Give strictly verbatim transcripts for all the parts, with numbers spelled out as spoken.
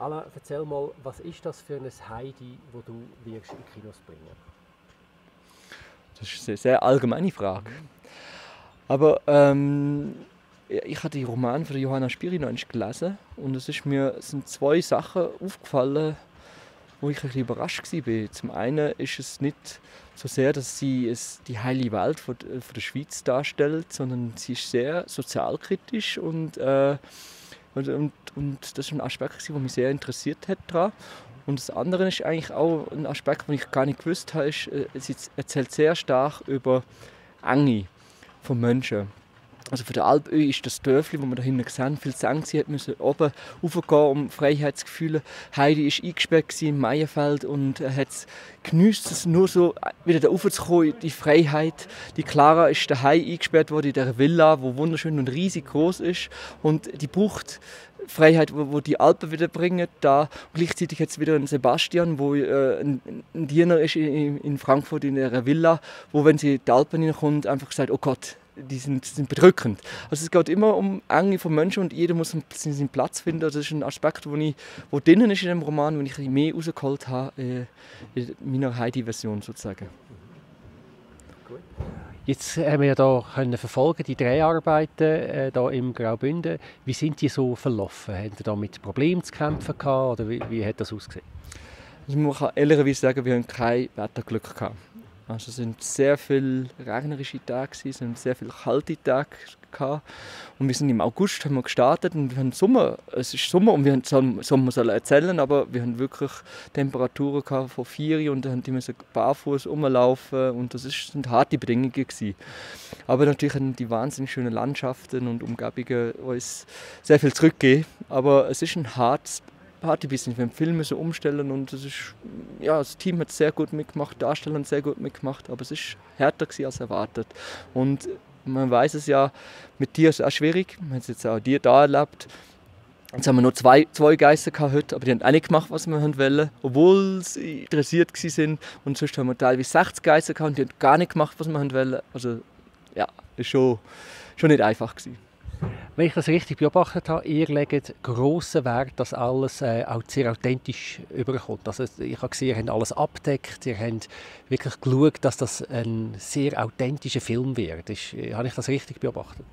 Alain, erzähl mal, was ist das für ein Heidi, das du wirst in die Kinos bringen? Das ist eine sehr allgemeine Frage. Aber ähm, ich habe die Roman von Johanna Spyri noch nicht gelesen und es ist mir, es sind zwei Sachen aufgefallen, wo ich ein bisschen überrascht war. Zum einen ist es nicht so sehr, dass sie es die heile Welt von, von der Schweiz darstellt, sondern sie ist sehr sozialkritisch und, äh, und, und, und das ist ein Aspekt, der mich sehr interessiert hat daran. Und das andere ist eigentlich auch ein Aspekt, den ich gar nicht gewusst habe, ist, äh, sie erzählt sehr stark über Enge von Menschen. Also von der Alpöh ist das Dörfli, das wir da hinten sehen, viel zu eng. Sie musste oben raufgehen, um Freiheitsgefühle. Heidi war eingesperrt im Maienfeld und hat es geniesst, es nur so wieder da raufzukommen, die Freiheit. Die Clara ist daheim eingesperrt worden in dieser Villa, die wunderschön und riesig groß ist. Und die braucht Freiheit, wo, wo die Alpen wieder bringen. Da. Und gleichzeitig hat es wieder einen Sebastian, wo äh, ein, ein Diener ist in, in Frankfurt in einer Villa, wo, wenn sie in die Alpen hineinkommt, einfach sagt, oh Gott, die sind, sind bedrückend. Also es geht immer um Enge von Menschen und jeder muss seinen Platz finden. Das ist ein Aspekt, wo, ich, wo drinnen ist in dem Roman, wenn ich ein bisschen mehr rausgeholt habe, äh, in meiner Heidi-Version sozusagen. Gut. Jetzt haben wir ja da können verfolgen, die Dreharbeiten äh, da im Graubünden. Wie sind die so verlaufen? Haben Sie da mit Problemen zu kämpfen gehabt, oder wie, wie hat das ausgesehen? Also man kann ehrlicherweise sagen, wir haben kein Wetterglück gehabt. Also es sind sehr viele regnerische Tage, es sind sehr viele kalte Tage gehabt. Und wir sind im August haben wir gestartet und wir haben Sommer. Es ist Sommer und wir haben Sommer sollen erzählen, aber wir haben wirklich Temperaturen gehabt von vier und dann mussten wir barfuß rumlaufen und das ist, sind harte Bedingungen gewesen. Aber natürlich haben die wahnsinnig schönen Landschaften und Umgebungen uns sehr viel zurückgegeben. Aber es ist ein hartes Partybusiness, wir haben Filme so umstellen und das ist, ja, das Team hat sehr gut mitgemacht, die Darsteller haben sehr gut mitgemacht, aber es ist härter gewesen als erwartet. Und man weiß es ja, mit dir ist es auch schwierig, man hat es jetzt auch dir da erlebt. Jetzt haben wir nur zwei, zwei Geister gehabt heute, aber die haben auch nicht gemacht, was wir wollten, obwohl sie interessiert waren. Und sonst haben wir teilweise sechzig Geister gehabt und die haben gar nicht gemacht, was wir wollten. Also ja, das war schon, schon nicht einfach gewesen. Wenn ich das richtig beobachtet habe, ihr legt grossen Wert, dass alles äh, auch sehr authentisch überkommt. Also ich habe gesehen, ihr habt alles abgedeckt, ihr habt wirklich geschaut, dass das ein sehr authentischer Film wird. Ist, äh, habe ich das richtig beobachtet?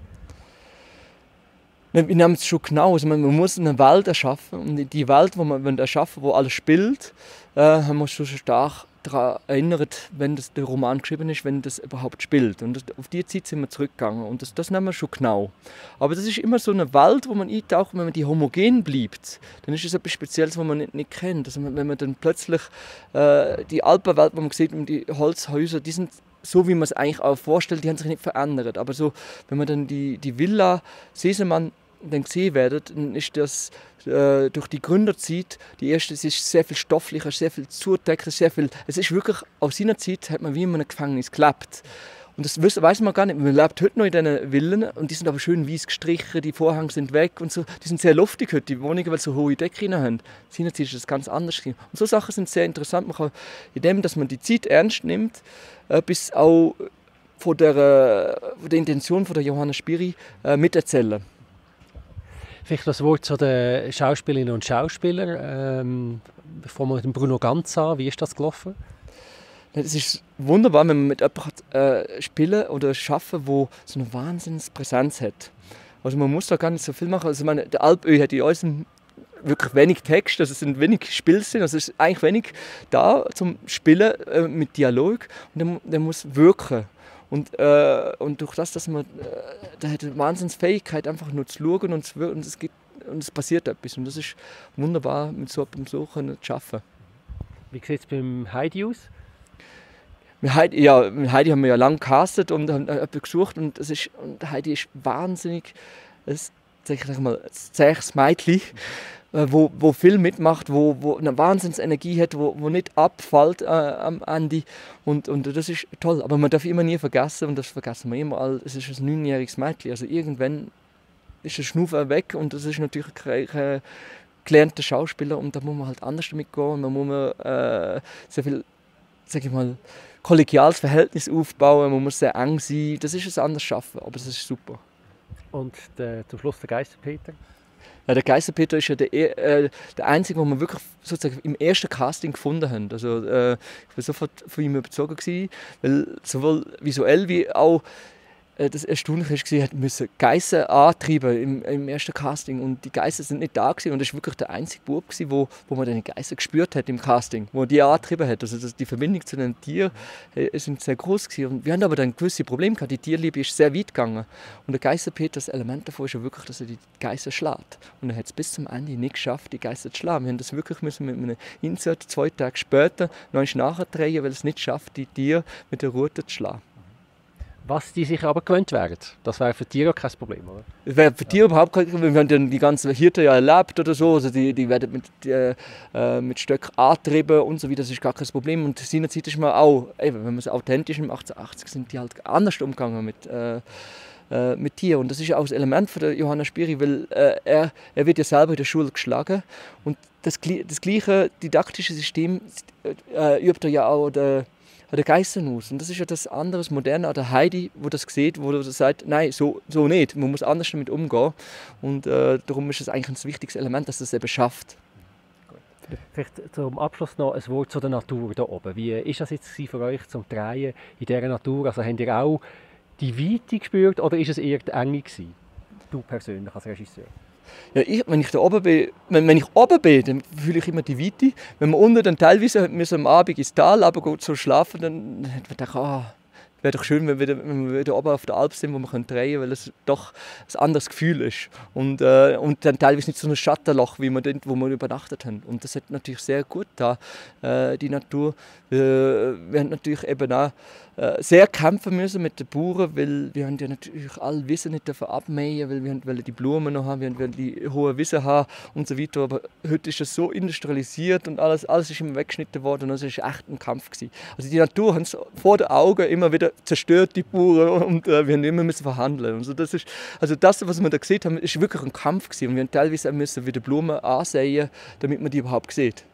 Wir nehmen es schon genau. Also man, man muss eine Welt erschaffen. Und die Welt, die man erschaffen wo alles spielt, äh, haben wir schon stark daran erinnert, wenn das, der Roman geschrieben ist, wenn das überhaupt spielt. Und das, auf die Zeit sind wir zurückgegangen. Und das, das nehmen wir schon genau. Aber das ist immer so eine Welt, wo man eintaucht, wenn man die homogen bleibt, dann ist es etwas Spezielles, was man nicht, nicht kennt. Also wenn man dann plötzlich äh, die Alpenwelt, wo man sieht, und die Holzhäuser, die sind so, wie man es eigentlich auch vorstellt, die haben sich nicht verändert. Aber so, wenn man dann die, die Villa Sesemann dann gesehen werdet, dann ist das äh, durch die Gründerzeit, die erste, es ist sehr viel stofflicher, sehr viel zugedeckt, sehr viel, es ist wirklich, aus seiner Zeit hat man wie in einem Gefängnis gelebt. Und das weiß man gar nicht, man lebt heute noch in diesen Villen und die sind aber schön weiß gestrichen, die Vorhänge sind weg und so, die sind sehr luftig heute, die Wohnungen, weil sie so hohe Decken haben. Seinerzeit ist das ganz anders. Und so Sachen sind sehr interessant, man kann, indem dass man die Zeit ernst nimmt, äh, bis auch von der, äh, von der Intention von der Johanna Spyri äh, miterzählen. Vielleicht das Wort zu den Schauspielerinnen und Schauspielern. Ähm, fangen wir mit Bruno Ganz an. Wie ist das gelaufen? Es ist wunderbar, wenn man mit jemandem äh, spielen oder arbeiten, der so eine Wahnsinnspräsenz hat. Also man muss da gar nicht so viel machen. Also meine, der Alpöh hat in uns wirklich wenig Text, also es sind wenig Spielszenen, also es ist eigentlich wenig da zum Spielen äh, mit Dialog und der, der muss wirken. Und, äh, und durch das, dass man, äh, der hat eine Wahnsinnsfähigkeit, einfach nur zu schauen und zu wirken, und es, gibt, und es passiert etwas. Und das ist wunderbar, mit so etwas so zu arbeiten. Wie sieht es beim Heidi aus? Mit Heidi, ja, mit Heidi haben wir ja lange gecastet und haben jemanden gesucht. Und, es ist, und Heidi ist wahnsinnig, ein, sag ich mal, ein zähes Mädchen, wo, wo viel mitmacht, wo, wo eine Wahnsinnsenergie hat, wo, wo nicht abfällt äh, am Ende. Und, und das ist toll. Aber man darf immer nie vergessen, und das vergessen wir immer, es ist ein neunjähriges Mädchen. Also irgendwann ist der Schnuffer weg und das ist natürlich kein, kein gelernter Schauspieler und da muss man halt anders damit gehen. Und da muss man äh, sehr viel, sag ich mal, kollegiales Verhältnis aufbauen, man muss sehr eng sein. Das ist ein anderes Schaffen, aber das ist super. Und der, zum Schluss der Geisterpeter? Ja, der Geisser-Peter ist ja der, äh, der einzige, den wir wirklich sozusagen im ersten Casting gefunden haben. Also, äh, ich war sofort von ihm überzogen gewesen, weil sowohl visuell wie auch äh, das Erstaunliche war, er musste Geissen antreiben im, im ersten Casting und die Geissen sind nicht da gewesen. Und das war wirklich der einzige Bub, gewesen, wo, wo man den Geissen gespürt hat im Casting, wo die angetrieben hat. Also das, die Verbindung zu den Tieren äh, sind sehr groß gewesen. Und wir haben aber dann gewisse Probleme gehabt. Die Tierliebe ist sehr weit gegangen. Und der Geisser-Peter, das Element davon ist ja wirklich, dass er die Geissen schlägt. Und er hat es bis zum Ende nicht geschafft, die Geissen zu schlagen. Wir haben das wirklich müssen mit einem Insert zwei Tage später noch nachdrehen, weil er es nicht schafft, die Tiere mit der Rute zu schlagen. Was die sich aber gewöhnt wären. Das wäre für Tiere kein Problem, oder? Es wäre für Tiere überhaupt kein Problem. Wir haben dann die ganzen Hirten ja erlebt oder so. Also die, die werden mit, äh, mit Stöcken angetrieben und so weiter. Das ist gar kein Problem. Und seinerzeit ist man auch, eben, wenn man es authentisch im achtzehnhundertachtzig sind die halt anders umgegangen mit, äh, äh, mit Tieren. Und das ist ja auch das Element von der Johanna Spyri, weil äh, er, er wird ja selber in der Schule geschlagen. Und das, das gleiche didaktische System äh, übt er ja auch der der Geissen aus. Und das ist ja das andere, das Moderne an der Heidi, wo das sieht, wo das sagt, nein, so, so nicht. Man muss anders damit umgehen. Und äh, darum ist es eigentlich ein wichtiges Element, dass es eben schafft. Vielleicht zum Abschluss noch ein Wort zu der Natur hier oben. Wie war das jetzt für euch zum Drehen in dieser Natur? Also habt ihr auch die Weite gespürt oder war es eher die Enge gewesen? Du persönlich als Regisseur? Ja, ich, wenn ich da oben bin, wenn, wenn ich oben bin, dann fühle ich immer die Weite. Wenn man unten dann teilweise müssen am Abend ins Tal aber gut so schlafen, dann hat man gedacht, ah, wäre doch schön, wenn wir, wieder, wenn wir wieder oben auf der Alp sind, wo wir können drehen können, weil es doch ein anderes Gefühl ist. Und, äh, und dann teilweise nicht so ein Schattenloch, wie wir dort, wo wir übernachtet haben. Und das hat natürlich sehr gut da äh, die Natur. Wir, wir haben natürlich eben auch äh, sehr kämpfen müssen mit den Bauern, weil wir haben ja natürlich alle Wissen nicht dafür abmähen, weil wir wollen die Blumen noch haben, wir wollen die hohen Wissen haben und so weiter. Aber heute ist es so industrialisiert und alles, alles ist immer weggeschnitten worden und es war echt ein Kampf gewesen. Also die Natur hat es vor den Augen immer wieder zerstört, die Bauern, und äh, wir haben immer müssen verhandeln. Also das ist, also das, was wir da gesehen haben, ist wirklich ein Kampf gewesen. Und wir haben teilweise auch müssen wieder Blumen ansehen, damit man die überhaupt sieht.